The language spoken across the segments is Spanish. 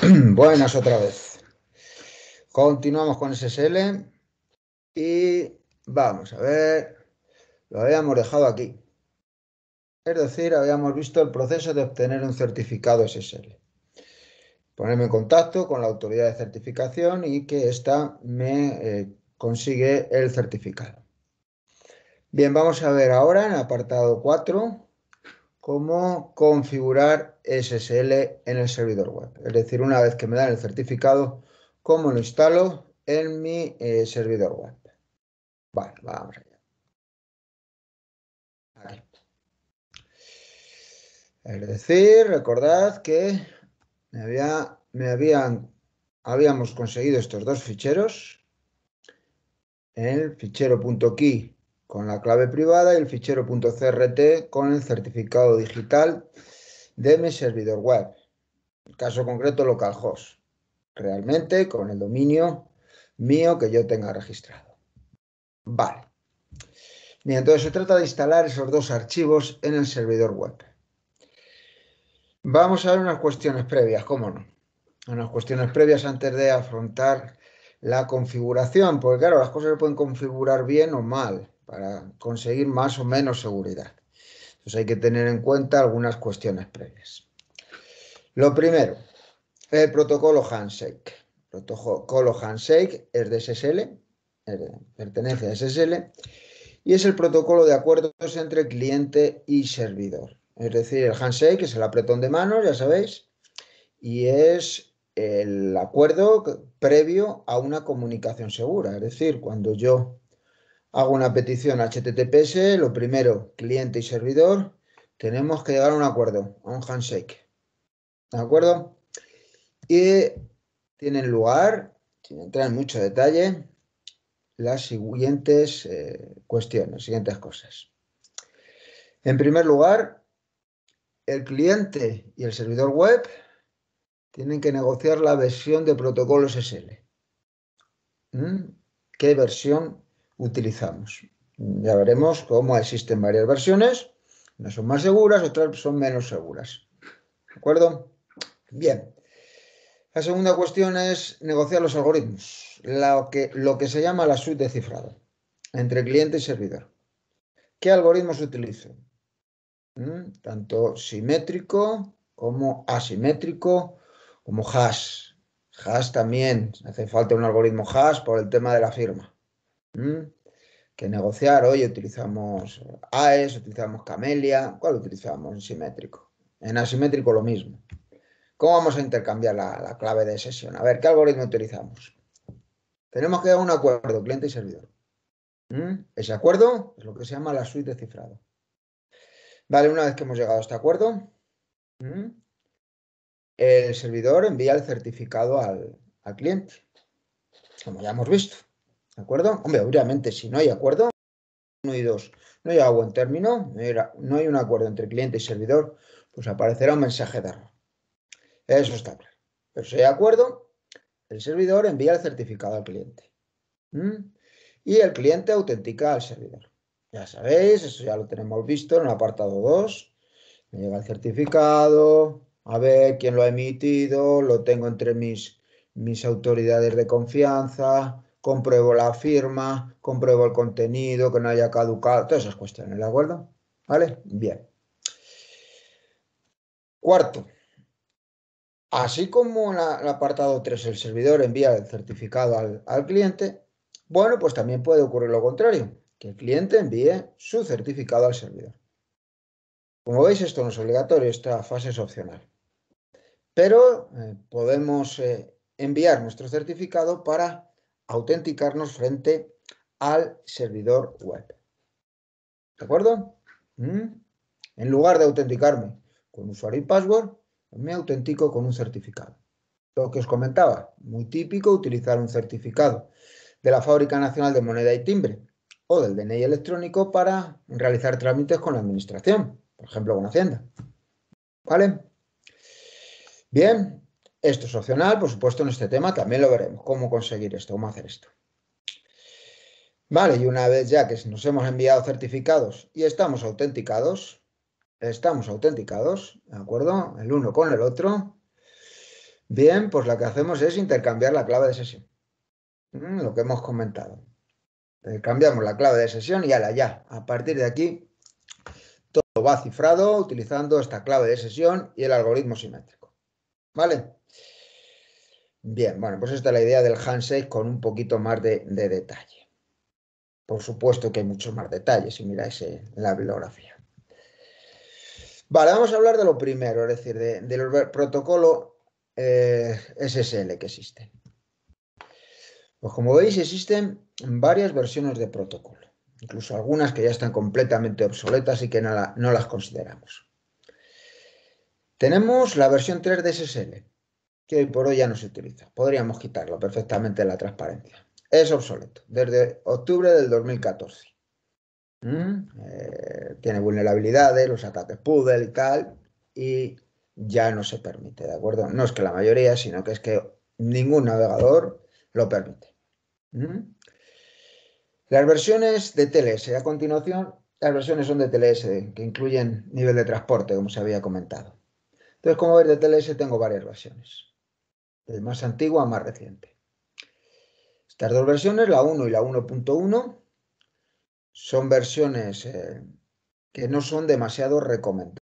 Buenas otra vez. Continuamos con SSL y vamos a ver, lo habíamos dejado aquí. Es decir, habíamos visto el proceso de obtener un certificado SSL. Ponerme en contacto con la autoridad de certificación y que ésta me consigue el certificado. Bien, vamos a ver ahora en el apartado 4 cómo configurar SSL en el servidor web. Es decir, una vez que me dan el certificado, cómo lo instalo en mi servidor web. Vale, vamos allá. Aquí. Es decir, recordad que habíamos conseguido estos dos ficheros, el fichero .key con la clave privada y el fichero .crt con el certificado digital de mi servidor web. En el caso concreto, localhost. Realmente con el dominio mío que yo tenga registrado. Vale. Bien, entonces se trata de instalar esos dos archivos en el servidor web. Vamos a ver unas cuestiones previas, ¿cómo no? Unas cuestiones previas antes de afrontar la configuración, porque claro, las cosas se pueden configurar bien o mal para conseguir más o menos seguridad. Entonces hay que tener en cuenta algunas cuestiones previas. Lo primero, el protocolo Handshake. El protocolo Handshake es de SSL, pertenece a SSL, y es el protocolo de acuerdos entre cliente y servidor. Es decir, el handshake es el apretón de manos, ya sabéis, y es el acuerdo previo a una comunicación segura. Es decir, cuando yo hago una petición HTTPS, lo primero, cliente y servidor, tenemos que llegar a un acuerdo, a un handshake. ¿De acuerdo? Y tienen lugar, sin entrar en mucho detalle, las siguientes cuestiones, siguientes cosas. En primer lugar, el cliente y el servidor web tienen que negociar la versión de protocolo SSL. ¿Qué versión utilizamos? Ya veremos cómo existen varias versiones. Unas son más seguras, otras son menos seguras. ¿De acuerdo? Bien. La segunda cuestión es negociar los algoritmos. Lo que se llama la suite de cifrado entre cliente y servidor. ¿Qué algoritmos utilizo? Tanto simétrico como asimétrico, como hash. Hash también, hace falta un algoritmo hash por el tema de la firma. Que negociar, hoy utilizamos AES, utilizamos Camellia, ¿cuál utilizamos en simétrico? En asimétrico lo mismo. ¿Cómo vamos a intercambiar la clave de sesión? A ver, ¿qué algoritmo utilizamos? Tenemos que dar un acuerdo, cliente y servidor. Ese acuerdo es lo que se llama la suite de cifrado. Vale, una vez que hemos llegado a este acuerdo, el servidor envía el certificado al cliente, como ya hemos visto. ¿De acuerdo? Hombre, obviamente, si no hay acuerdo, 1 y 2, no hay buen término, no hay un acuerdo entre cliente y servidor, pues aparecerá un mensaje de error. Eso está claro. Pero si hay acuerdo, el servidor envía el certificado al cliente. Y el cliente autentica al servidor. Ya sabéis, eso ya lo tenemos visto en el apartado 2. Me llega el certificado, a ver quién lo ha emitido, lo tengo entre mis autoridades de confianza, compruebo la firma, compruebo el contenido, que no haya caducado, todas esas cuestiones, ¿de acuerdo? ¿Vale? Bien. Cuarto, así como en el apartado 3 el servidor envía el certificado al cliente, bueno, pues también puede ocurrir lo contrario, que el cliente envíe su certificado al servidor. Como veis, esto no es obligatorio, esta fase es opcional. Pero podemos enviar nuestro certificado para autenticarnos frente al servidor web. ¿De acuerdo? En lugar de autenticarme con usuario y password, me autentico con un certificado. Lo que os comentaba, muy típico utilizar un certificado de la Fábrica Nacional de Moneda y Timbre o del DNI electrónico para realizar trámites con la administración, por ejemplo con Hacienda. ¿Vale? Bien, esto es opcional, por supuesto, en este tema también lo veremos, cómo conseguir esto, cómo hacer esto. Vale, y una vez ya que nos hemos enviado certificados y estamos autenticados, ¿de acuerdo? El uno con el otro, Bien, pues lo que hacemos es intercambiar la clave de sesión. Lo que hemos comentado. Cambiamos la clave de sesión y ala, ya. A partir de aquí, todo va cifrado utilizando esta clave de sesión y el algoritmo simétrico. ¿Vale? Bien, bueno, pues esta es la idea del handshake con un poquito más de detalle. Por supuesto que hay muchos más detalles si miráis en la bibliografía. Vale, vamos a hablar de lo primero, es decir, del protocolo SSL que existe. Pues como veis, existen varias versiones de protocolo, incluso algunas que ya están completamente obsoletas y que no las consideramos. Tenemos la versión 3 de SSL, que hoy por hoy ya no se utiliza. Podríamos quitarlo perfectamente de la transparencia. Es obsoleto, desde octubre del 2014. Tiene vulnerabilidades, los ataques Poodle y tal, y ya no se permite, ¿de acuerdo? No es que la mayoría, sino que es que ningún navegador lo permite. Las versiones de TLS, a continuación, las versiones son de TLS, que incluyen nivel de transporte, como se había comentado. Entonces, como veis, de TLS tengo varias versiones, de más antigua a más reciente. Estas dos versiones, la 1 y la 1.1, son versiones que no son demasiado recomendables.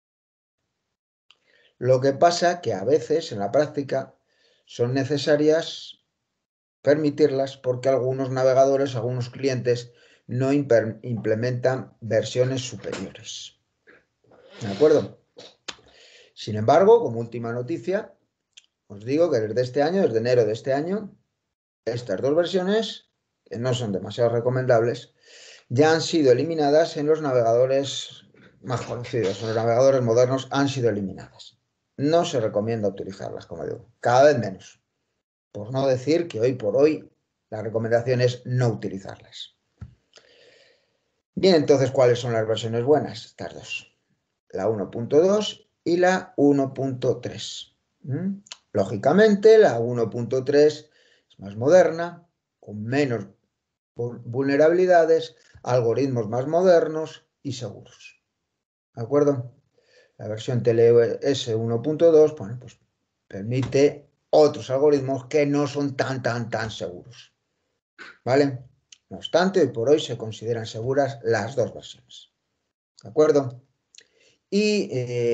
Lo que pasa que a veces, en la práctica, son necesarias permitirlas porque algunos navegadores, algunos clientes, no implementan versiones superiores. ¿De acuerdo? Sin embargo, como última noticia, os digo que desde este año, desde enero de este año, estas dos versiones, que no son demasiado recomendables, ya han sido eliminadas en los navegadores más conocidos, en los navegadores modernos han sido eliminadas. No se recomienda utilizarlas, como digo, cada vez menos. Por no decir que hoy por hoy la recomendación es no utilizarlas. Bien, entonces, ¿cuáles son las versiones buenas? Estas dos, la 1.2 y la 1.3. Lógicamente, la 1.3 es más moderna, con menos vulnerabilidades, algoritmos más modernos y seguros. ¿De acuerdo? La versión TLS 1.2, bueno, pues permite otros algoritmos que no son tan seguros. ¿Vale? No obstante, hoy por hoy se consideran seguras las dos versiones. ¿De acuerdo? Y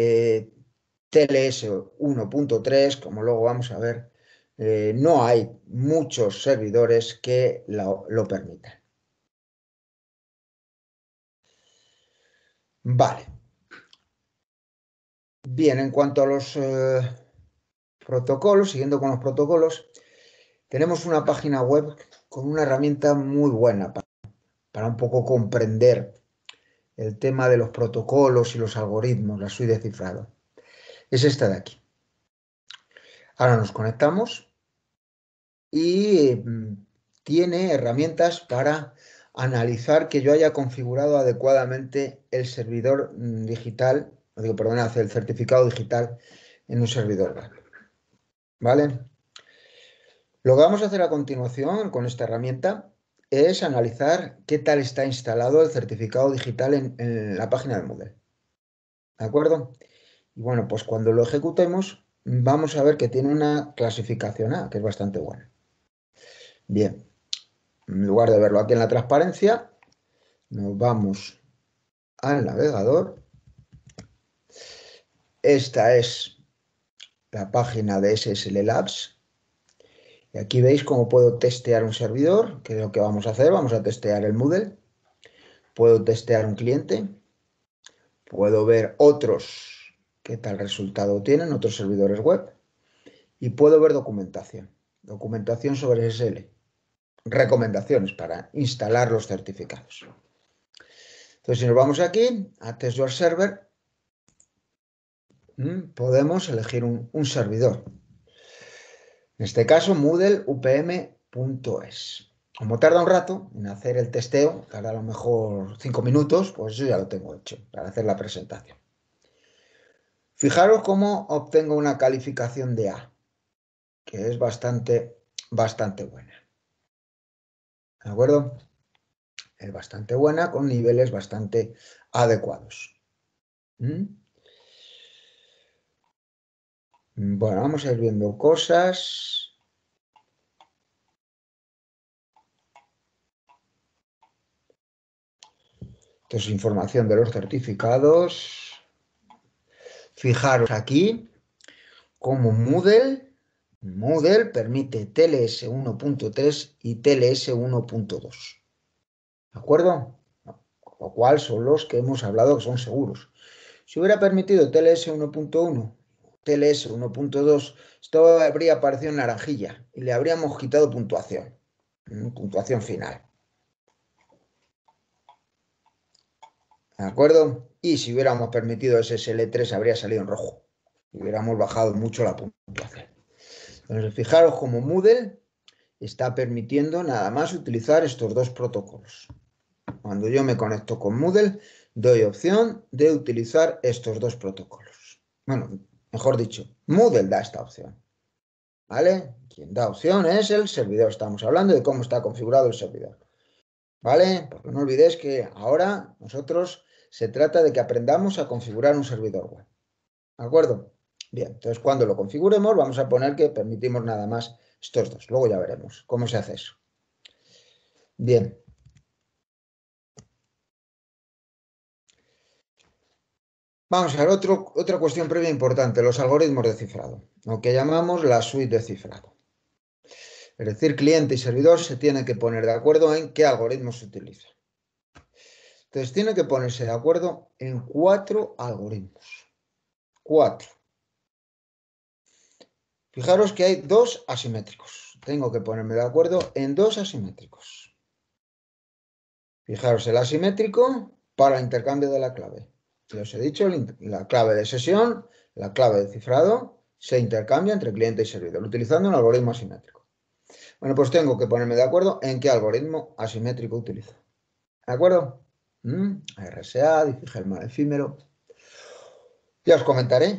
TLS 1.3, como luego vamos a ver, no hay muchos servidores que lo permitan. Vale. Bien, en cuanto a los protocolos, siguiendo con los protocolos, tenemos una página web con una herramienta muy buena para un poco comprender el tema de los protocolos y los algoritmos, la suite de cifrado. Es esta de aquí. Ahora nos conectamos y tiene herramientas para analizar que yo haya configurado adecuadamente el servidor digital, perdón, el certificado digital en un servidor web. ¿Vale? Lo que vamos a hacer a continuación con esta herramienta es analizar qué tal está instalado el certificado digital en la página del Moodle. ¿De acuerdo? Y bueno, pues cuando lo ejecutemos vamos a ver que tiene una clasificación A, que es bastante buena. Bien, en lugar de verlo aquí en la transparencia, nos vamos al navegador. Esta es la página de SSL Labs. Y aquí veis cómo puedo testear un servidor, que es lo que vamos a hacer. Vamos a testear el Moodle. Puedo testear un cliente. Puedo ver otros, qué tal resultado tienen, otros servidores web. Y puedo ver documentación. Documentación sobre SSL. Recomendaciones para instalar los certificados. Entonces, si nos vamos aquí a Test Your Server, podemos elegir un servidor. En este caso, Moodle upm.es. Como tarda un rato en hacer el testeo, tarda a lo mejor 5 minutos, pues yo ya lo tengo hecho para hacer la presentación. Fijaros cómo obtengo una calificación de A, que es bastante buena. ¿De acuerdo? Es bastante buena, con niveles bastante adecuados. Bueno, vamos a ir viendo cosas. Esto es información de los certificados. Fijaros aquí cómo Moodle permite TLS 1.3 y TLS 1.2. ¿De acuerdo? Con lo cual son los que hemos hablado que son seguros. Si hubiera permitido TLS 1.1, TLS 1.2, esto habría aparecido en naranjilla y le habríamos quitado puntuación. Puntuación final. ¿De acuerdo? Y si hubiéramos permitido SSL3 habría salido en rojo. Hubiéramos bajado mucho la puntuación. Entonces, fijaros como Moodle está permitiendo nada más utilizar estos dos protocolos. Cuando yo me conecto con Moodle, doy opción de utilizar estos dos protocolos. Bueno, mejor dicho, Moodle da esta opción. ¿Vale? Quien da opción es el servidor. Estamos hablando de cómo está configurado el servidor. ¿Vale? Porque no olvidéis que ahora nosotros se trata de que aprendamos a configurar un servidor web. ¿De acuerdo? Bien, entonces cuando lo configuremos vamos a poner que permitimos nada más estos dos. Luego ya veremos cómo se hace eso. Bien. Vamos a ver otra cuestión previa importante, los algoritmos de cifrado, lo que llamamos la suite de cifrado. Es decir, cliente y servidor se tienen que poner de acuerdo en qué algoritmos se utilizan. Entonces, tienen que ponerse de acuerdo en 4 algoritmos. 4. Fijaros que hay 2 asimétricos. Tengo que ponerme de acuerdo en 2 asimétricos. Fijaros, el asimétrico para intercambio de la clave. Ya os he dicho, la clave de sesión, la clave de cifrado, se intercambia entre cliente y servidor, utilizando un algoritmo asimétrico. Bueno, pues tengo que ponerme de acuerdo en qué algoritmo asimétrico utilizo. ¿De acuerdo? RSA, Diffie-Hellman efímero. Ya os comentaré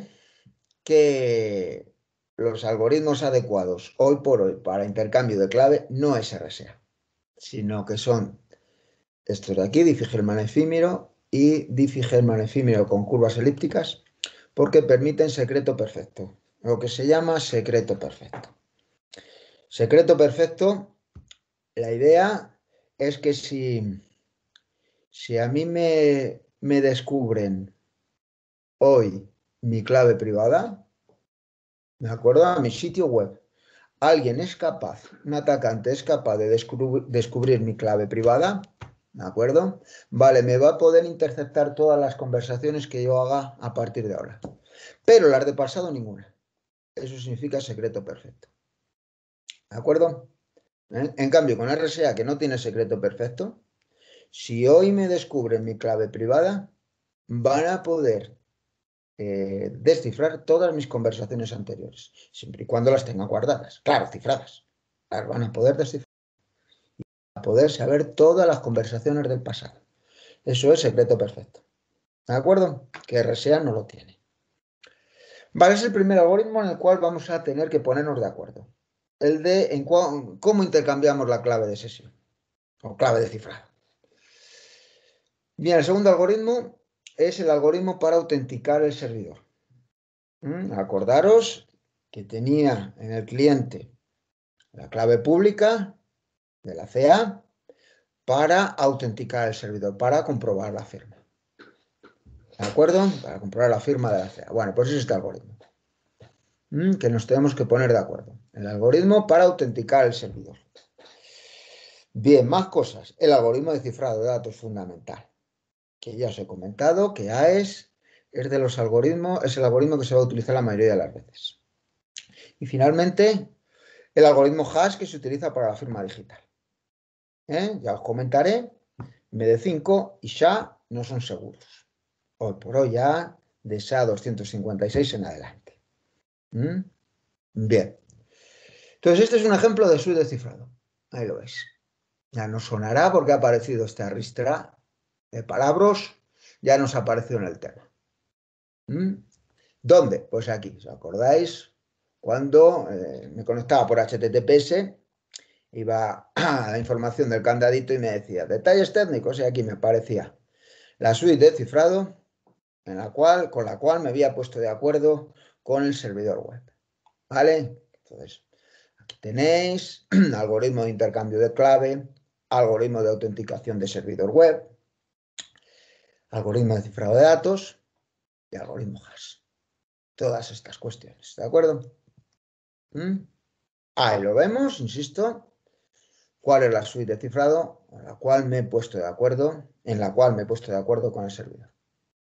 que los algoritmos adecuados hoy por hoy para intercambio de clave no es RSA, sino que son estos de aquí, Diffie-Hellman efímero y Diffie-Hellman efímero con curvas elípticas, porque permiten secreto perfecto, lo que se llama secreto perfecto. Secreto perfecto, la idea es que si a mí me descubren hoy mi clave privada, ¿de acuerdo? A mi sitio web, alguien es capaz, un atacante es capaz de descubrir mi clave privada, ¿de acuerdo? Vale, me va a poder interceptar todas las conversaciones que yo haga a partir de ahora. Pero las de pasado ninguna. Eso significa secreto perfecto. ¿De acuerdo? En cambio, con RSA, que no tiene secreto perfecto, si hoy me descubren mi clave privada, van a poder descifrar todas mis conversaciones anteriores, siempre y cuando las tenga guardadas. Claro, cifradas. Las van a poder descifrar. A poder saber todas las conversaciones del pasado. Eso es secreto perfecto. ¿De acuerdo? Que RSA no lo tiene. Vale, es el primer algoritmo en el cual vamos a tener que ponernos de acuerdo. El de cómo intercambiamos la clave de sesión o clave de cifrado. Bien, el segundo algoritmo es el algoritmo para autenticar el servidor. Acordaros que tenía en el cliente la clave pública de la CA para autenticar el servidor, para comprobar la firma. ¿De acuerdo? Para comprobar la firma de la CA. Bueno, pues es este algoritmo. Que nos tenemos que poner de acuerdo. El algoritmo para autenticar el servidor. Bien, más cosas. El algoritmo de cifrado de datos fundamental. Que ya os he comentado que AES es de los algoritmos, es el algoritmo que se va a utilizar la mayoría de las veces. Y finalmente, el algoritmo hash que se utiliza para la firma digital. Ya os comentaré, MD5 y SHA no son seguros. Hoy por hoy ya de SHA-256 en adelante. Bien. Entonces este es un ejemplo de suite de cifrado. Ahí lo veis. Ya nos sonará porque ha aparecido esta ristra de palabras, ya nos ha aparecido en el tema. ¿Dónde? Pues aquí, ¿os acordáis? Cuando me conectaba por HTTPS, iba a la información del candadito y me decía detalles técnicos y aquí me aparecía la suite de cifrado con la cual me había puesto de acuerdo con el servidor web. ¿vale? Entonces, aquí tenéis algoritmo de intercambio de clave, algoritmo de autenticación de servidor web, algoritmo de cifrado de datos y algoritmo hash. Todas estas cuestiones, ¿de acuerdo? Ahí lo vemos, insisto. ¿Cuál es la suite de cifrado en la cual me he puesto de acuerdo, con el servidor?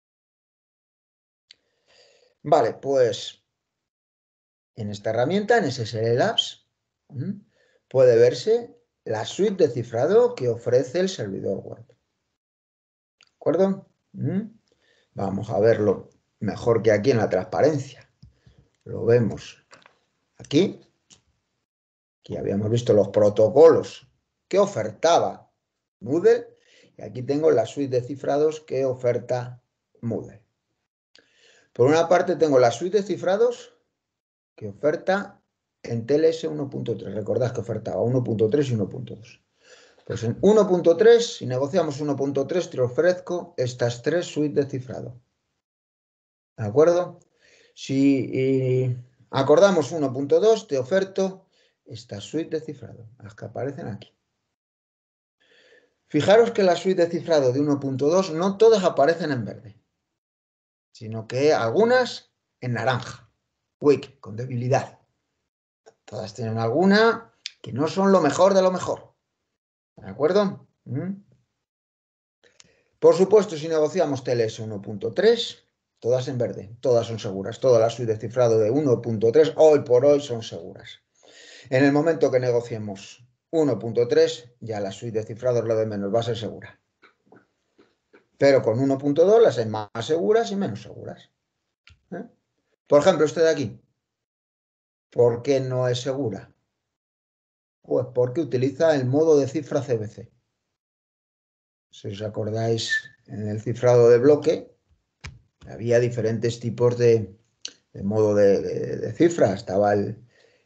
Vale, pues en esta herramienta, en SSL Labs, puede verse la suite de cifrado que ofrece el servidor web. ¿De acuerdo? Vamos a verlo mejor que aquí en la transparencia. Lo vemos aquí. Aquí habíamos visto los protocolos que ofertaba Moodle. Y aquí tengo la suite de cifrados que oferta Moodle. Por una parte tengo la suite de cifrados que oferta en TLS 1.3. Recordad que ofertaba 1.3 y 1.2. Pues en 1.3, si negociamos 1.3, te ofrezco estas tres suites de cifrado. ¿De acuerdo? Si acordamos 1.2, te oferto esta suite de cifrado, las que aparecen aquí. Fijaros que la suite de cifrado de 1.2 no todas aparecen en verde, sino que algunas en naranja, weak, con debilidad. Todas tienen alguna que no son lo mejor de lo mejor. ¿De acuerdo? Por supuesto, si negociamos TLS 1.3, todas en verde, todas son seguras. Todas las suites de cifrado de 1.3 hoy por hoy son seguras. En el momento que negociemos 1.3, ya la suite de cifrado es lo de menos, va a ser segura. Pero con 1.2 las hay más seguras y menos seguras. Por ejemplo, este de aquí. ¿Por qué no es segura? Pues porque utiliza el modo de cifra CBC. Si os acordáis, en el cifrado de bloque había diferentes tipos de modo de cifra. Estaba el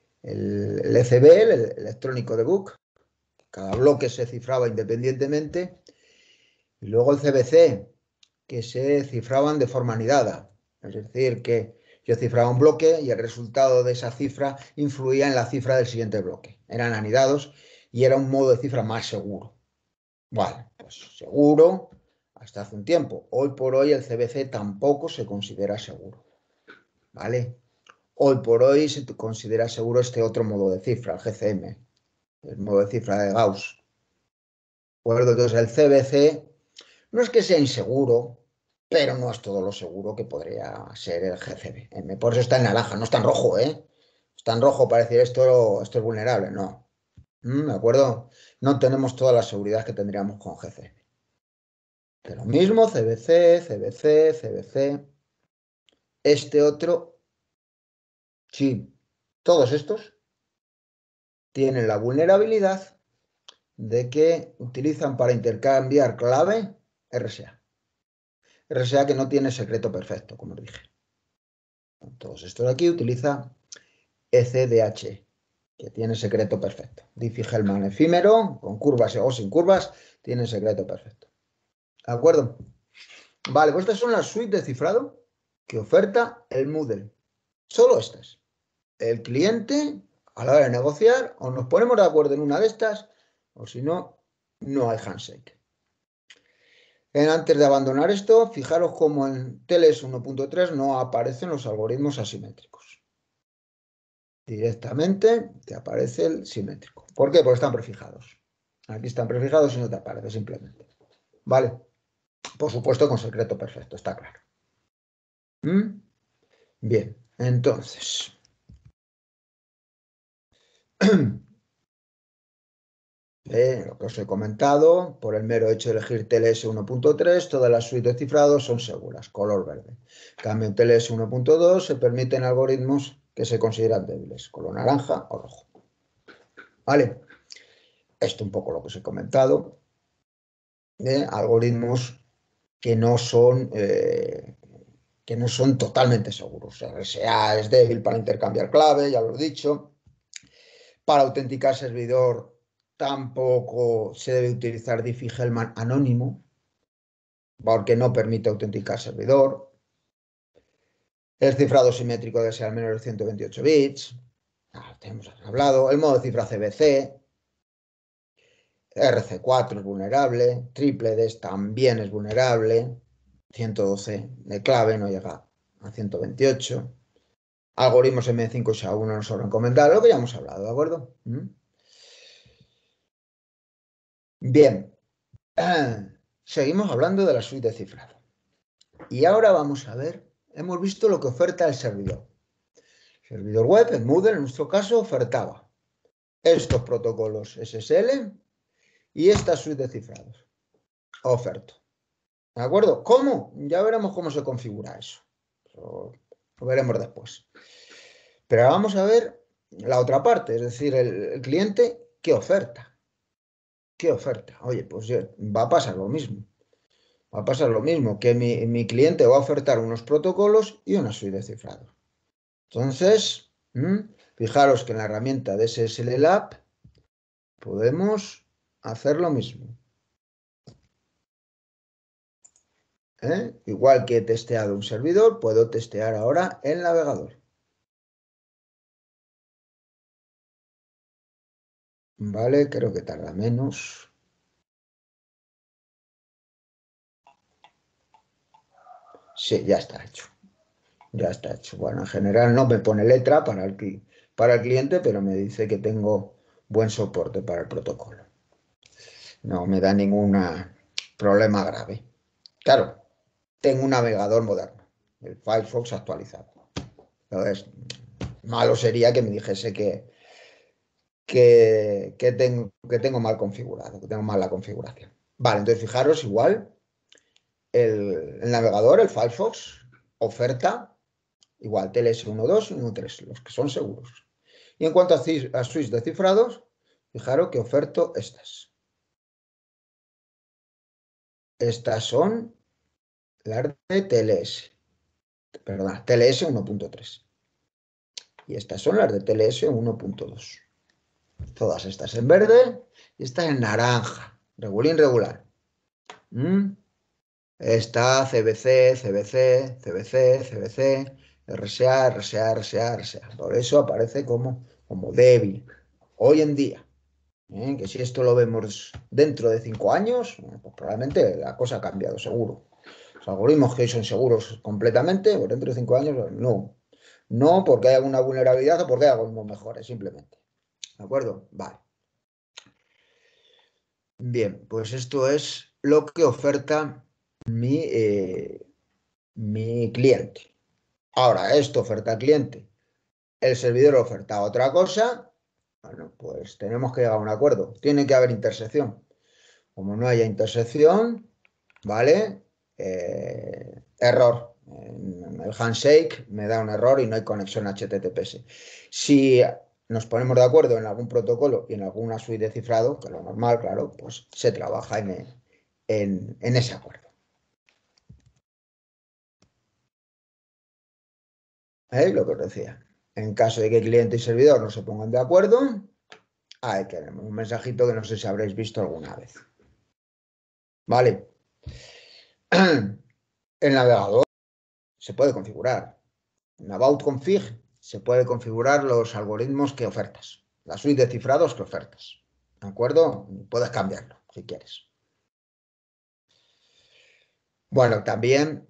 ECB, el electrónico debug. Cada bloque se cifraba independientemente. Y luego el CBC, que se cifraban de forma anidada. Es decir, que yo cifraba un bloque y el resultado de esa cifra influía en la cifra del siguiente bloque. Eran anidados y era un modo de cifra más seguro. Vale, pues seguro hasta hace un tiempo. Hoy por hoy el CBC tampoco se considera seguro. ¿Vale? Hoy por hoy se considera seguro este otro modo de cifra, el GCM, el modo de cifra de Gauss. ¿De acuerdo? Entonces el CBC no es que sea inseguro, pero no es todo lo seguro que podría ser el GCM. Por eso está en naranja, no está en rojo, ¿eh? Está en rojo para decir esto es vulnerable, no. ¿De acuerdo? No tenemos toda la seguridad que tendríamos con GCM. Pero mismo CBC, CBC, CBC. Este otro, sí, todos estos tienen la vulnerabilidad de que utilizan para intercambiar clave RSA. RSA que no tiene secreto perfecto, como os dije. Todos estos de aquí utilizan ECDH, que tiene secreto perfecto. Diffie-Hellman efímero, con curvas o sin curvas, tiene secreto perfecto. ¿De acuerdo? Vale, pues estas son las suites de cifrado que oferta el Moodle. Solo estas. El cliente, a la hora de negociar, o nos ponemos de acuerdo en una de estas, o si no, no hay handshake. Antes de abandonar esto, fijaros cómo en TLS 1.3 no aparecen los algoritmos asimétricos. Directamente te aparece el simétrico. ¿Por qué? Porque están prefijados. Aquí están prefijados y no te aparece simplemente. ¿Vale? Por supuesto con secreto perfecto, está claro. Bien, entonces... lo que os he comentado, por el mero hecho de elegir TLS 1.3, todas las suites de cifrado son seguras, color verde. En cambio, en TLS 1.2 se permiten algoritmos que se consideran débiles, color naranja o rojo. ¿Vale? Esto un poco lo que os he comentado, de algoritmos que no son totalmente seguros. RSA es débil para intercambiar clave, ya lo he dicho. Para autenticar servidor tampoco se debe utilizar Diffie-Hellman anónimo, porque no permite autenticar servidor. El cifrado simétrico debe ser al menos de 128 bits. Tenemos hablado. El modo de cifra CBC. RC4 es vulnerable. Tripledes también es vulnerable. 112 de clave no llega a 128. Algoritmos M5 y SHA-1 no son recomendables. Lo que ya hemos hablado, ¿de acuerdo? Bien. Seguimos hablando de la suite de cifrado. Y ahora vamos a ver, hemos visto lo que oferta el servidor. El servidor web, el Moodle, en nuestro caso, ofertaba estos protocolos SSL y esta suite de cifrados. Oferto. ¿De acuerdo? ¿Cómo? Ya veremos cómo se configura eso. Lo veremos después. Pero ahora vamos a ver la otra parte, es decir, el cliente, ¿qué oferta? ¿Qué oferta? Oye, pues va a pasar lo mismo. Va a pasar lo mismo, que mi cliente va a ofertar unos protocolos y una suite de cifrado. Entonces, fijaros que en la herramienta de SSL Lab podemos hacer lo mismo. Igual que he testeado un servidor, puedo testear ahora el navegador. Vale, creo que tarda menos. Sí, ya está hecho. Ya está hecho. Bueno, en general no me pone letra para el cliente, pero me dice que tengo buen soporte para el protocolo. No me da ningún problema grave. Claro, tengo un navegador moderno, el Firefox actualizado. Entonces, malo sería que me dijese que tengo mal configurado, que tengo mal la configuración. Vale, entonces fijaros, igual, el navegador, el Firefox, oferta igual TLS 1.2 y 1.3, los que son seguros. Y en cuanto a switch de cifrados, fijaros que oferto estas. Estas son las de TLS, perdón, TLS 1.3. Y estas son las de TLS 1.2. Todas estas en verde y estas en naranja. Regulín regular. Está CBC, CBC, CBC, CBC, RSA, RSA, RSA, RSA. Por eso aparece como débil. Hoy en día. Que si esto lo vemos dentro de 5 años, pues probablemente la cosa ha cambiado, seguro. Los algoritmos que hoy son seguros completamente, pues dentro de 5 años, no. No porque hay alguna vulnerabilidad o porque hay algoritmos mejores, simplemente. ¿De acuerdo? Vale. Bien, pues esto es lo que oferta mi cliente. Ahora, esto oferta al cliente. El servidor oferta otra cosa. Bueno, pues tenemos que llegar a un acuerdo. Tiene que haber intersección. Como no haya intersección, ¿vale? Error. En el handshake me da un error y no hay conexión HTTPS. Si nos ponemos de acuerdo en algún protocolo y en alguna suite de cifrado, que es lo normal, claro, pues se trabaja en ese acuerdo. Lo que os decía. En caso de que cliente y servidor no se pongan de acuerdo, ahí tenemos un mensajito que no sé si habréis visto alguna vez. ¿Vale? El navegador se puede configurar. En About Config se puede configurar los algoritmos que ofertas, la suite de cifrados que ofertas. ¿De acuerdo? Puedes cambiarlo si quieres. Bueno, también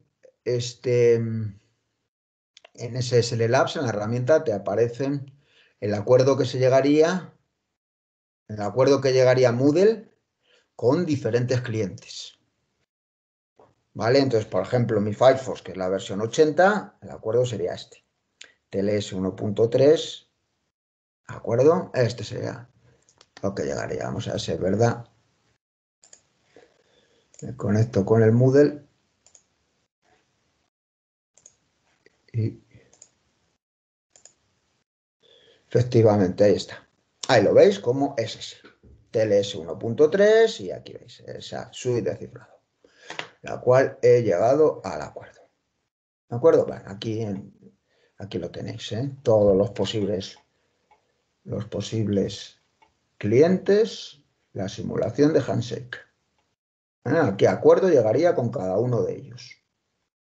en SSL Labs, en la herramienta, te aparecen el acuerdo que se llegaría, el acuerdo que llegaría Moodle con diferentes clientes. ¿Vale? Entonces, por ejemplo, mi Firefox, que es la versión 80, el acuerdo sería este. TLS 1.3, ¿de acuerdo? Este sería lo que llegaría. Vamos a ver si es verdad. Me conecto con el Moodle y efectivamente ahí está. Ahí lo veis como es ese. TLS 1.3 y aquí veis esa suite de cifrado, la cual he llegado al acuerdo. ¿De acuerdo? Bueno, aquí lo tenéis, ¿eh? Todos los posibles clientes, la simulación de handshake. ¿A qué acuerdo llegaría con cada uno de ellos?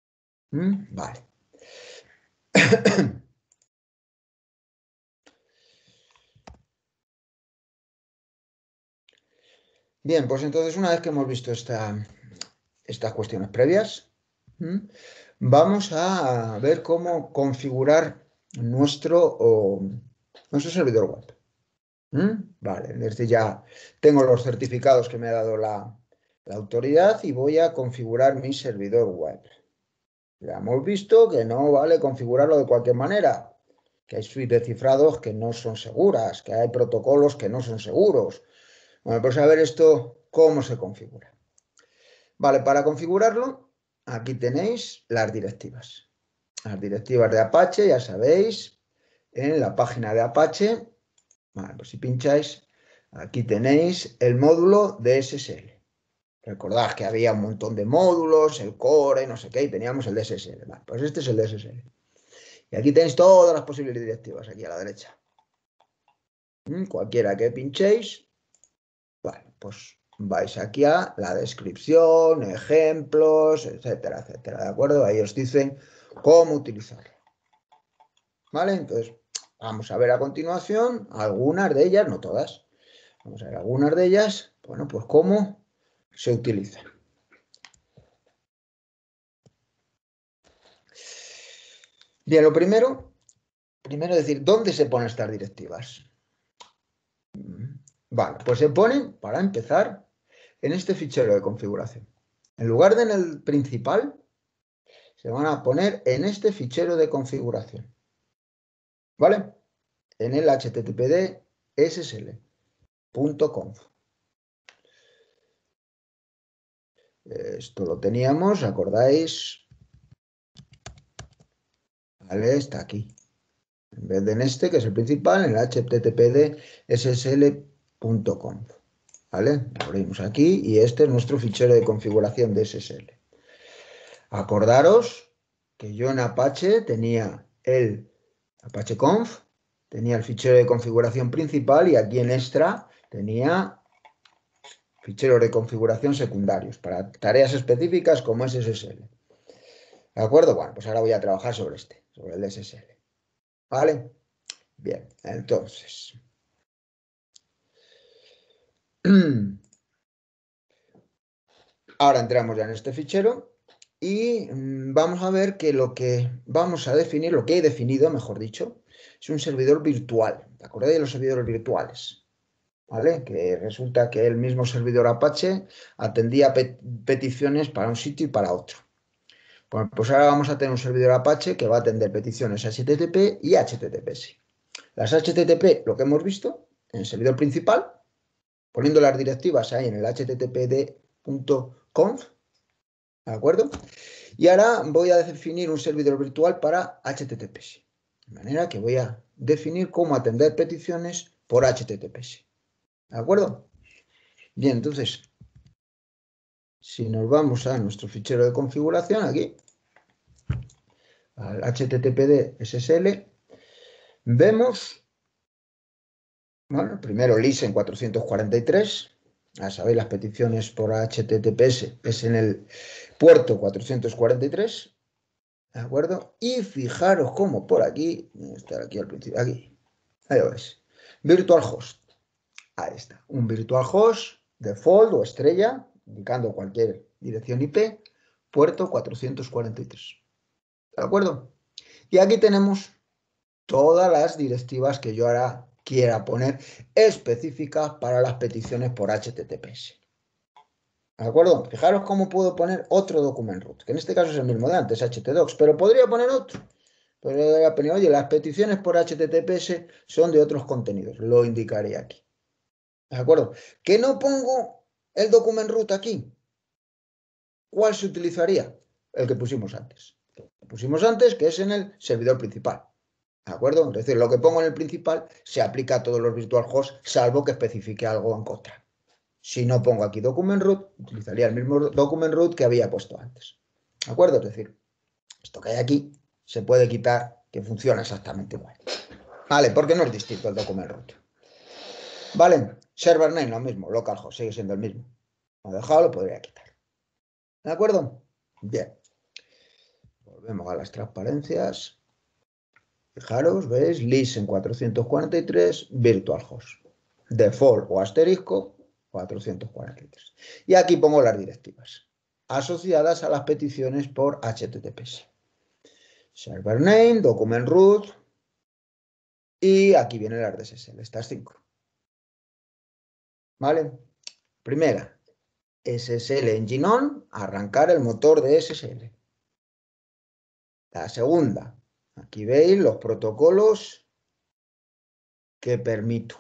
Vale. Bien, pues entonces una vez que hemos visto estas cuestiones previas, vamos a ver cómo configurar nuestro servidor web. Vale, desde ya tengo los certificados que me ha dado la autoridad y voy a configurar mi servidor web. Ya hemos visto que no vale configurarlo de cualquier manera, que hay suites de cifrados que no son seguras, que hay protocolos que no son seguros. Bueno, pues a ver esto, cómo se configura. Vale, para configurarlo, aquí tenéis las directivas. Las directivas de Apache, ya sabéis, en la página de Apache. Vale, pues si pincháis, aquí tenéis el módulo de SSL. Recordad que había un montón de módulos, el core, no sé qué, y teníamos el DSSL. Vale, pues este es el DSSL. Y aquí tenéis todas las posibles directivas, aquí a la derecha. Cualquiera que pinchéis, vale, pues vais aquí a la descripción, ejemplos, etcétera, etcétera, ¿de acuerdo? Ahí os dicen cómo utilizarlo. ¿Vale? Entonces, vamos a ver a continuación algunas de ellas, no todas. Vamos a ver algunas de ellas, bueno, pues cómo se utilizan. Bien, lo primero es decir, ¿dónde se ponen estas directivas? Vale, pues se ponen, para empezar, en este fichero de configuración. En lugar de en el principal, se van a poner en este fichero de configuración. ¿Vale? En el httpd ssl.conf. Esto lo teníamos, ¿acordáis? Vale, está aquí. En vez de en este, que es el principal, en el httpd ssl.conf. ¿Vale? Lo abrimos aquí y este es nuestro fichero de configuración de SSL. Acordaros que yo en Apache tenía el Apache Conf, tenía el fichero de configuración principal y aquí en Extra tenía ficheros de configuración secundarios para tareas específicas como es SSL. ¿De acuerdo? Bueno, pues ahora voy a trabajar sobre sobre el SSL. ¿Vale? Bien, entonces. Ahora entramos ya en este fichero y vamos a ver que lo que vamos a definir, lo que he definido, mejor dicho, es un servidor virtual. ¿Te acordáis de los servidores virtuales? ¿Vale? Que resulta que el mismo servidor Apache atendía peticiones para un sitio y para otro. Bueno, pues ahora vamos a tener un servidor Apache que va a atender peticiones HTTP y HTTPS. Las HTTP, lo que hemos visto en el servidor principal, poniendo las directivas ahí en el httpd.conf, ¿de acuerdo? Y ahora voy a definir un servidor virtual para HTTPS. De manera que voy a definir cómo atender peticiones por HTTPS. ¿De acuerdo? Bien, entonces, si nos vamos a nuestro fichero de configuración aquí, al httpd SSL, vemos, bueno, primero listen 443, ya sabéis, las peticiones por HTTPS es en el puerto 443, ¿de acuerdo? Y fijaros cómo por aquí, estar aquí al principio, aquí, ahí lo ves, virtual host, ahí está, un virtual host default o estrella, indicando cualquier dirección IP, puerto 443, ¿de acuerdo? Y aquí tenemos todas las directivas que yo ahora quiera poner específicas para las peticiones por HTTPS. ¿De acuerdo? Fijaros cómo puedo poner otro document root, que en este caso es el mismo de antes, htdocs, pero podría poner otro. Podría poner, oye, las peticiones por HTTPS son de otros contenidos, lo indicaré aquí. ¿De acuerdo? Que no pongo el document root aquí. ¿Cuál se utilizaría? El que pusimos antes. El que pusimos antes, que es en el servidor principal. ¿De acuerdo? Es decir, lo que pongo en el principal se aplica a todos los virtual hosts, salvo que especifique algo en contra. Si no pongo aquí document root, utilizaría el mismo document root que había puesto antes. ¿De acuerdo? Es decir, esto que hay aquí se puede quitar, que funciona exactamente igual. Vale, porque no es distinto el document root. Vale, server name lo mismo, localhost sigue siendo el mismo. Lo he dejado, lo podría quitar. ¿De acuerdo? Bien. Volvemos a las transparencias. Fijaros, ¿veis? Listen 443, virtual host. Default o asterisco, 443. Y aquí pongo las directivas asociadas a las peticiones por HTTPS. Server name, document root, y aquí vienen las de SSL, estas 5. ¿Vale? Primera, SSL Engine On, arrancar el motor de SSL. La segunda, aquí veis los protocolos que permito.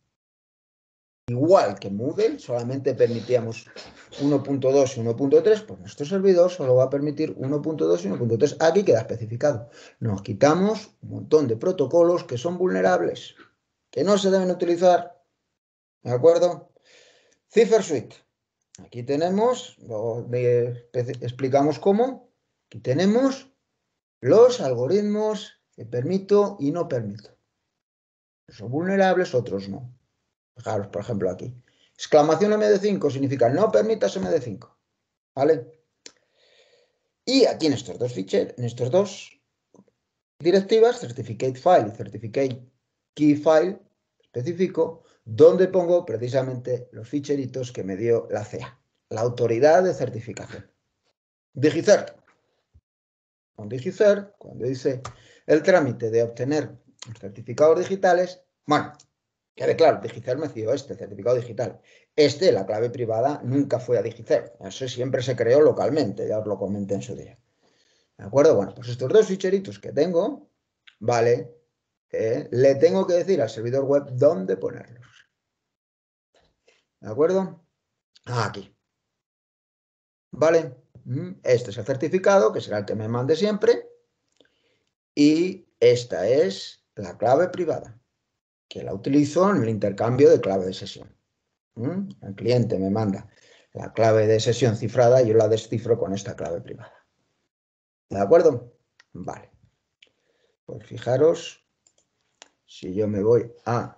Igual que Moodle, solamente permitíamos 1.2 y 1.3, pues nuestro servidor solo va a permitir 1.2 y 1.3. Aquí queda especificado. Nos quitamos un montón de protocolos que son vulnerables, que no se deben utilizar. ¿De acuerdo? Cipher Suite. Aquí tenemos, explicamos cómo. Aquí tenemos los algoritmos que permito y no permito. Son vulnerables, otros no. Fijaros, por ejemplo, aquí. Exclamación MD5 significa no permitas MD5. ¿Vale? Y aquí en estos dos ficheros, en estos dos directivas, certificate file y certificate key file específico, donde pongo precisamente los ficheritos que me dio la CEA, la autoridad de certificación. DigiCert. Con DigiCert, cuando dice el trámite de obtener certificados digitales, bueno, quede claro, DigiCert me dio este certificado digital. La clave privada, nunca fue a DigiCert. Eso siempre se creó localmente, ya os lo comenté en su día. ¿De acuerdo? Bueno, pues estos dos ficheritos que tengo, ¿vale? Le tengo que decir al servidor web dónde ponerlos. ¿De acuerdo? Aquí. ¿Vale? Este es el certificado, que será el que me mande siempre. Y esta es la clave privada, que la utilizo en el intercambio de clave de sesión. El cliente me manda la clave de sesión cifrada y yo la descifro con esta clave privada. ¿De acuerdo? Vale. Pues fijaros, si yo me voy a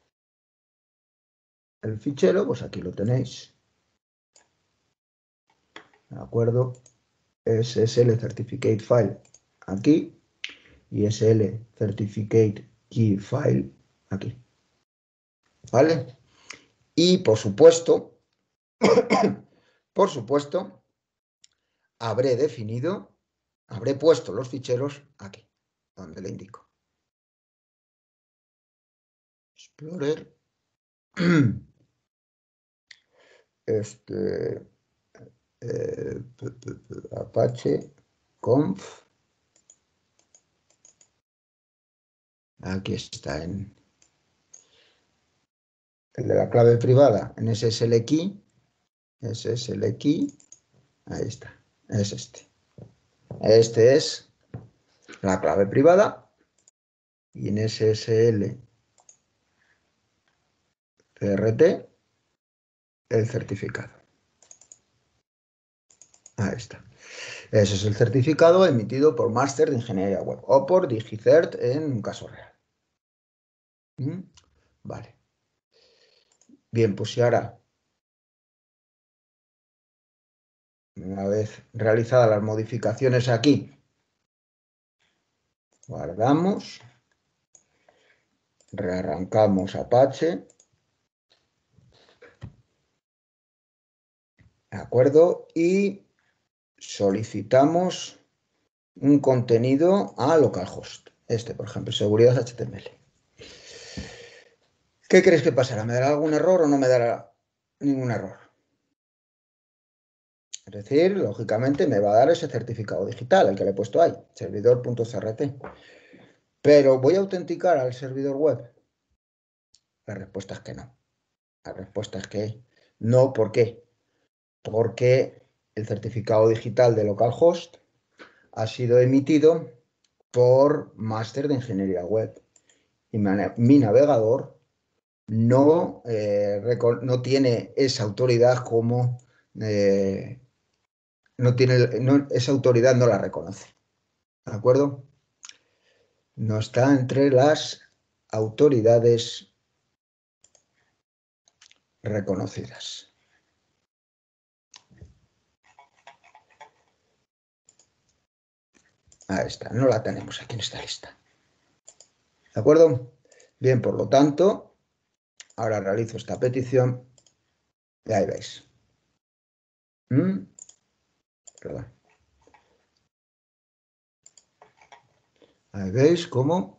el fichero, pues aquí lo tenéis. ¿De acuerdo? SSL Certificate File aquí y SL Certificate Key File aquí. ¿Vale? Y por supuesto, habré definido, habré puesto los ficheros aquí, donde le indico. Explorer. Apache conf. Aquí está en el de la clave privada, en SSL key. SSL key. Ahí está. Es este. Este es la clave privada. Y en SSL CRT el certificado. Ahí está. Ese es el certificado emitido por Máster de Ingeniería Web o por DigiCert en un caso real. Vale. Bien, pues si ahora, una vez realizadas las modificaciones aquí, guardamos, rearrancamos Apache, ¿de acuerdo? Y solicitamos un contenido a localhost. Por ejemplo, seguridad HTML. ¿Qué crees que pasará? ¿Me dará algún error o no me dará ningún error? Es decir, lógicamente me va a dar ese certificado digital, el que le he puesto ahí, servidor.crt. Pero ¿voy a autenticar al servidor web? La respuesta es que no. La respuesta es que no. ¿Por qué? Porque el certificado digital de localhost ha sido emitido por Máster de Ingeniería Web. Y mi navegador no tiene esa autoridad como... esa autoridad no la reconoce. ¿De acuerdo? No está entre las autoridades reconocidas. Ahí está, no la tenemos aquí en esta lista. ¿De acuerdo? Bien, por lo tanto, ahora realizo esta petición Y ahí veis. Perdón. Ahí veis cómo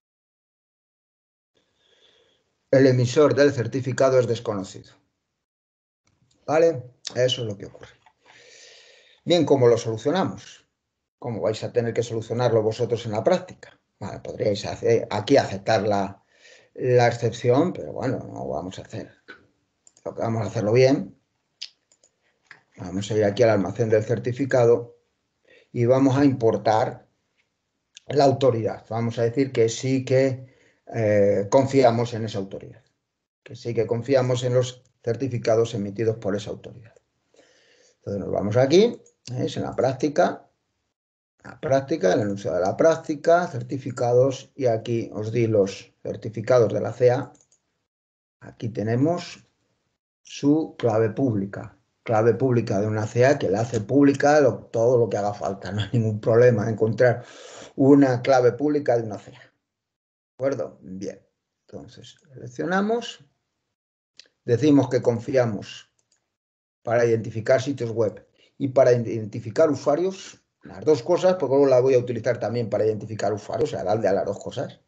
el emisor del certificado es desconocido. ¿Vale? Eso es lo que ocurre. Bien, ¿cómo lo solucionamos? ¿Cómo vais a tener que solucionarlo vosotros en la práctica? Vale, podríais aquí aceptar la excepción, pero bueno, no vamos a hacer. Lo que vamos a hacerlo bien. Vamos a ir aquí al almacén del certificado y vamos a importar la autoridad. Vamos a decir que sí que confiamos en esa autoridad, que sí que confiamos en los certificados emitidos por esa autoridad. Entonces nos vamos aquí, ¿veis? En la práctica, el anuncio de la práctica, certificados, y aquí os di los certificados de la CA. Aquí tenemos su clave pública de una CA que la hace pública todo lo que haga falta. No hay ningún problema en encontrar una clave pública de una CA. ¿De acuerdo? Bien. Entonces, seleccionamos, decimos que confiamos para identificar sitios web y para identificar usuarios, las dos cosas, porque luego la voy a utilizar también para identificar usuarios, o sea, darle a las dos cosas.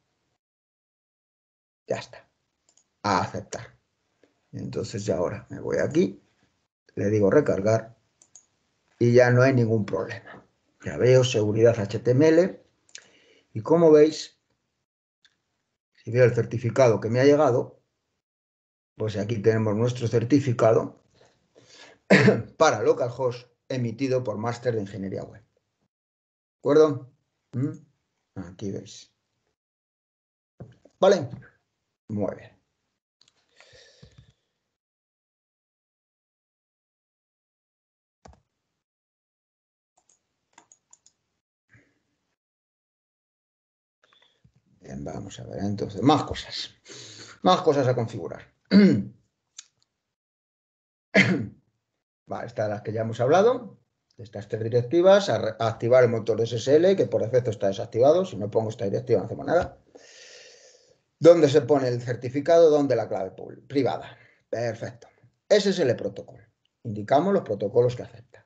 Ya está. A aceptar. Entonces ya ahora me voy aquí, le digo recargar y ya no hay ningún problema. Ya veo seguridad HTML y como veis, si veo el certificado que me ha llegado, pues aquí tenemos nuestro certificado para localhost emitido por Máster de Ingeniería Web. ¿De acuerdo? Aquí veis. ¿Vale? Muy bien. Bien, vamos a ver entonces. Más cosas. Más cosas a configurar. Vale, estas las que ya hemos hablado. Estas tres directivas. A activar el motor de SSL, que por defecto está desactivado. Si no pongo esta directiva no hacemos nada. ¿Dónde se pone el certificado? ¿Dónde la clave privada? Perfecto. SSL protocolo. Indicamos los protocolos que acepta.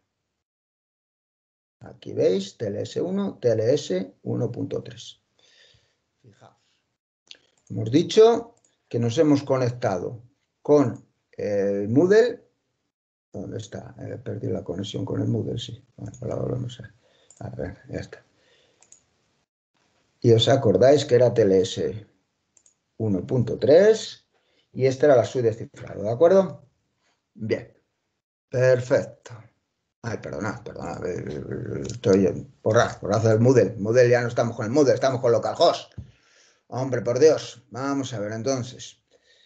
Aquí veis TLS1, TLS 1.3. Fijaos. Hemos dicho que nos hemos conectado con el Moodle. ¿Dónde está? He perdido la conexión con el Moodle, sí. Bueno, ahora volvemos a ver, ya está. Y os acordáis que era TLS 1.3 y esta era la suite de cifrado, ¿de acuerdo? Bien, perfecto. Ay, perdonad, estoy porraz del Moodle. Moodle, ya no estamos con el Moodle, estamos con localhost. Hombre, por Dios. Vamos a ver entonces.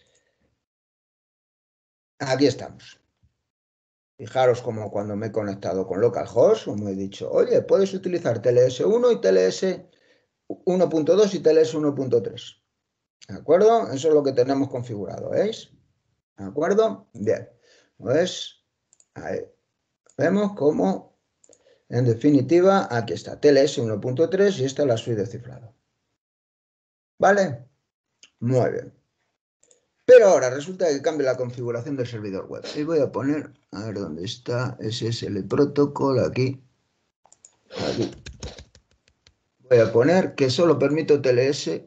Aquí estamos. Fijaros como cuando me he conectado con localhost, como he dicho, oye, puedes utilizar TLS1 y TLS 1.2 y TLS 1.3. ¿De acuerdo? Eso es lo que tenemos configurado, ¿veis? ¿De acuerdo? Bien. Pues ahí vemos cómo, en definitiva, aquí está TLS 1.3 y esta es la suite de cifrado. ¿Vale? Muy bien. Pero ahora resulta que cambia la configuración del servidor web. Y voy a poner, a ver dónde está, SSL protocol, aquí. Aquí. Voy a poner que solo permito TLS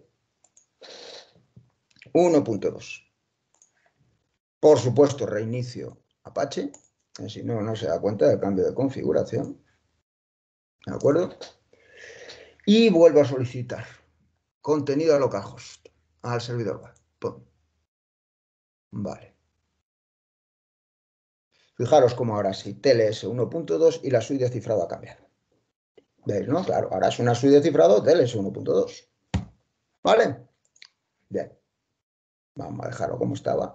1.2. Por supuesto, reinicio Apache, si no, no se da cuenta del cambio de configuración. ¿De acuerdo? Y vuelvo a solicitar contenido a localhost, al servidor web. ¡Pum! Vale. Fijaros cómo ahora sí, TLS 1.2 y la suite de cifrado ha cambiado. ¿Veis, no? Claro, ahora es una suite de cifrado TLS 1.2. ¿Vale? Bien. Vamos a dejarlo como estaba.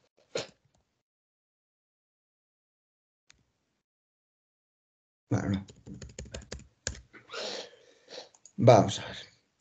Bueno, vamos a ver.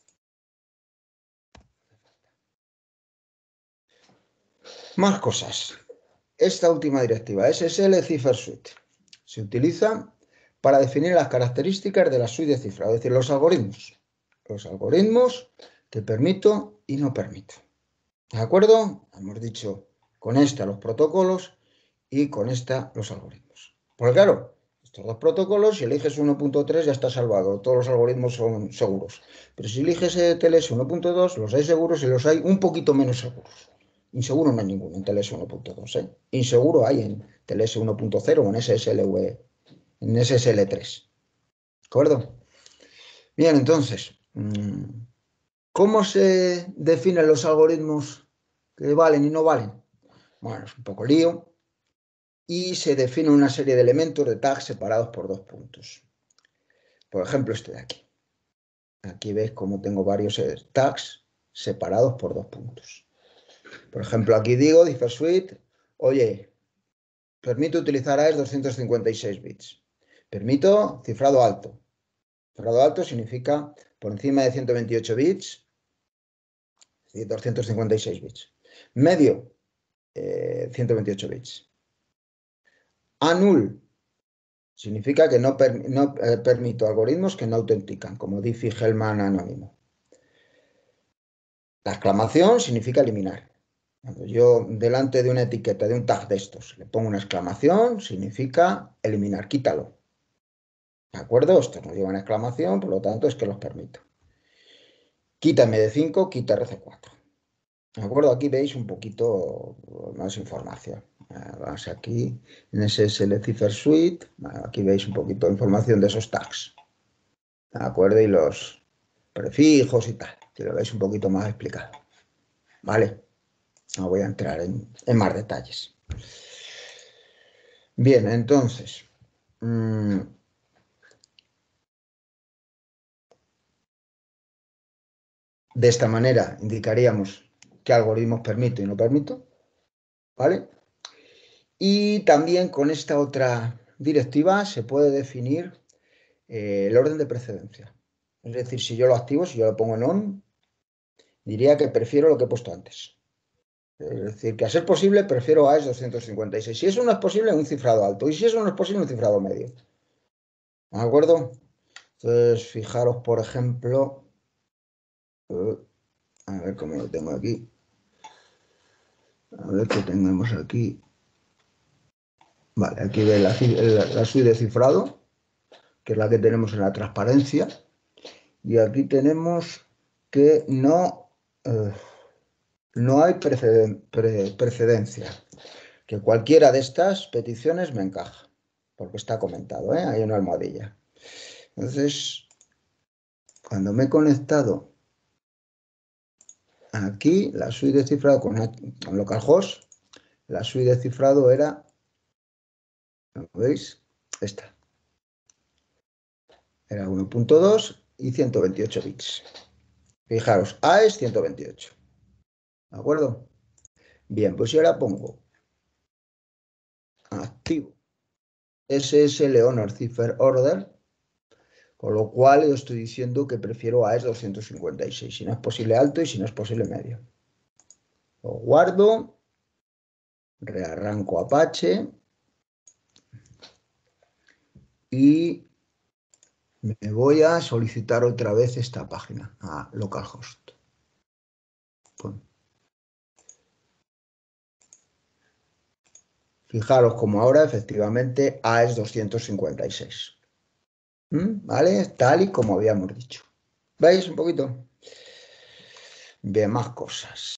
Más cosas. Esta última directiva, SSL Cipher Suite, se utiliza para definir las características de la suite de cifrado, es decir, los algoritmos. Los algoritmos que permito y no permito. ¿De acuerdo? Hemos dicho con esta los protocolos y con esta los algoritmos. Porque claro, estos dos protocolos, si eliges 1.3 ya está salvado, todos los algoritmos son seguros. Pero si eliges TLS 1.2, los hay seguros y los hay un poquito menos seguros. Inseguro no hay ninguno en TLS 1.2, ¿eh? Inseguro hay en TLS 1.0 o en en SSL3. ¿De acuerdo? Bien, entonces, ¿cómo se definen los algoritmos que valen y no valen? Bueno, es un poco lío. Y se define una serie de elementos de tags separados por dos puntos. Por ejemplo, este de aquí. Aquí veis cómo tengo varios tags separados por dos puntos. Por ejemplo, aquí digo, differsuite, oye, permito utilizar AES 256 bits. Permito cifrado alto. Cifrado alto significa por encima de 128 bits, 256 bits. Medio, 128 bits. Null significa que no permito algoritmos que no autentican, como Diffie-Hellman anónimo. La exclamación significa eliminar. Cuando yo delante de una etiqueta, de un tag de estos, le pongo una exclamación, significa eliminar, quítalo. ¿De acuerdo? Estos no llevan exclamación, por lo tanto es que los permito. Quítame de 5, quita RC4. ¿De acuerdo? Aquí veis un poquito más información. Vamos aquí en SSL Cipher Suite. Aquí veis un poquito de información de esos tags. ¿De acuerdo? Y los prefijos y tal. Que lo veis un poquito más explicado. ¿Vale? No voy a entrar en más detalles. Bien, entonces. De esta manera indicaríamos qué algoritmos permito y no permito. ¿Vale? Y también con esta otra directiva se puede definir el orden de precedencia. Es decir, si yo lo activo, si yo lo pongo en on, diría que prefiero lo que he puesto antes. Es decir, que a ser posible prefiero AES 256. Si eso no es posible, un cifrado alto. Y si eso no es posible, un cifrado medio. ¿De acuerdo? Entonces, fijaros, por ejemplo, a ver cómo lo tengo aquí. A ver qué tenemos aquí. Vale, aquí veis la suite de cifrado, que es la que tenemos en la transparencia. Y aquí tenemos que no hay precedencia. Que cualquiera de estas peticiones me encaja. Porque está comentado, ¿eh? Hay una almohadilla. Entonces, cuando me he conectado aquí, la suite de cifrado con localhost, la suite de cifrado era, ¿lo veis? Esta. Era 1.2 y 128 bits. Fijaros, A es 128. ¿De acuerdo? Bien, pues yo ahora pongo activo SSL Honor Cipher Order, con lo cual yo estoy diciendo que prefiero AES 256, si no es posible alto y si no es posible medio. Lo guardo, rearranco Apache y me voy a solicitar otra vez esta página a localhost. Fijaros como ahora efectivamente AES 256. ¿Vale? Tal y como habíamos dicho. ¿Veis un poquito? Bien, más cosas.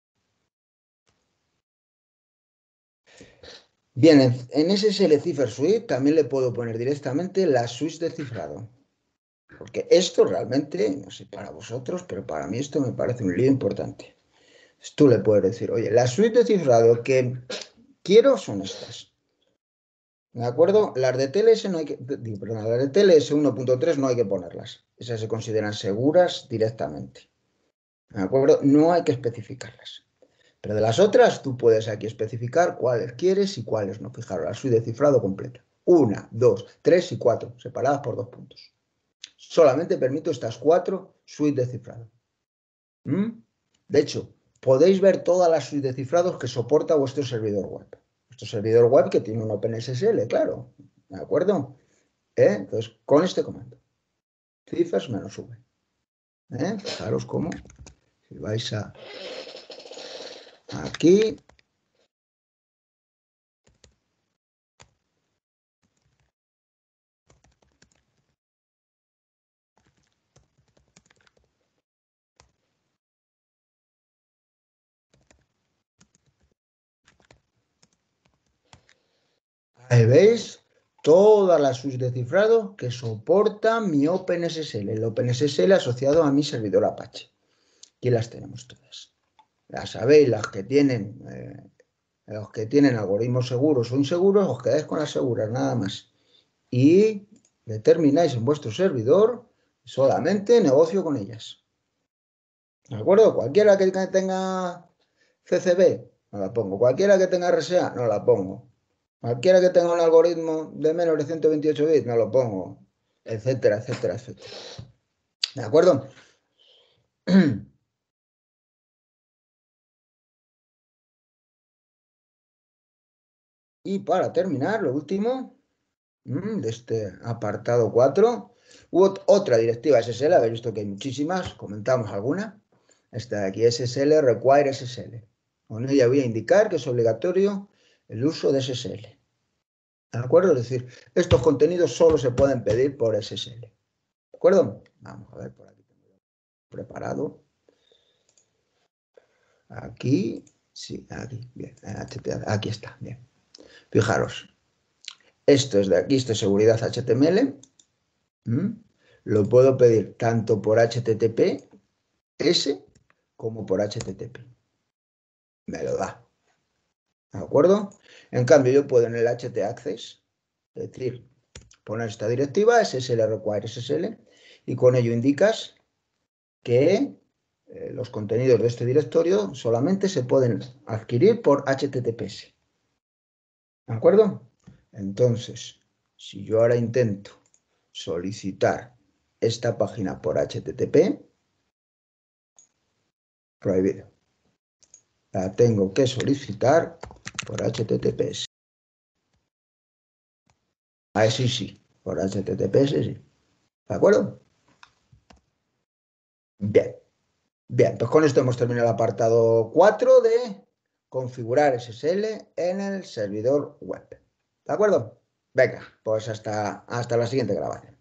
Bien, en SSL Cipher Suite también le puedo poner directamente las suites de cifrado. Porque esto realmente, no sé para vosotros, pero para mí esto me parece un lío importante. Tú le puedes decir, oye, las suites de cifrado que quiero son estas. ¿De acuerdo? Las de TLS no hay que, perdón, las de TLS 1.3 no hay que ponerlas. Esas se consideran seguras directamente. ¿De acuerdo? No hay que especificarlas. Pero de las otras, tú puedes aquí especificar cuáles quieres y cuáles no. Fijaros, la suite de cifrado completa. 1, 2, 3 y 4, separadas por dos puntos. Solamente permito estas 4 suites de cifrado. De hecho, podéis ver todas las suites de cifrados que soporta vuestro servidor web. Vuestro servidor web que tiene un OpenSSL, claro. ¿De acuerdo? Entonces, con este comando. Cifers -v. Fijaros cómo, si vais aquí, Ahí veis todas las suites de cifrado que soportan mi OpenSSL, el OpenSSL asociado a mi servidor Apache. Aquí las tenemos todas. Las sabéis, los que tienen algoritmos seguros o inseguros, os quedáis con las seguras, nada más. Y determináis en vuestro servidor solamente negocio con ellas. ¿De acuerdo? Cualquiera que tenga CCB, no la pongo. Cualquiera que tenga RSA, no la pongo. Cualquiera que tenga un algoritmo de menos de 128 bits, no lo pongo. Etcétera, etcétera, etcétera. ¿De acuerdo? Y para terminar, lo último de este apartado 4, otra directiva SSL, habéis visto que hay muchísimas, comentamos alguna. Esta de aquí, SSL require SSL. Con ella voy a indicar que es obligatorio el uso de SSL. ¿De acuerdo? Es decir, estos contenidos solo se pueden pedir por SSL. ¿De acuerdo? Vamos a ver, por aquí tengo preparado. Aquí, sí, aquí, bien, aquí está, bien. Fijaros, esto es de aquí, esto es seguridad HTML. Lo puedo pedir tanto por HTTPS como por HTTP. Me lo da. ¿De acuerdo? En cambio, yo puedo en el htaccess decir, poner esta directiva, SSL require SSL, y con ello indicas que los contenidos de este directorio solamente se pueden adquirir por HTTPS. ¿De acuerdo? Entonces, si yo ahora intento solicitar esta página por HTTP, prohibido. La tengo que solicitar por HTTPS. Ahí sí, por HTTPS sí. ¿De acuerdo? Bien, bien, pues con esto hemos terminado el apartado 4 de configurar SSL en el servidor web. ¿De acuerdo? Venga, pues hasta la siguiente grabación.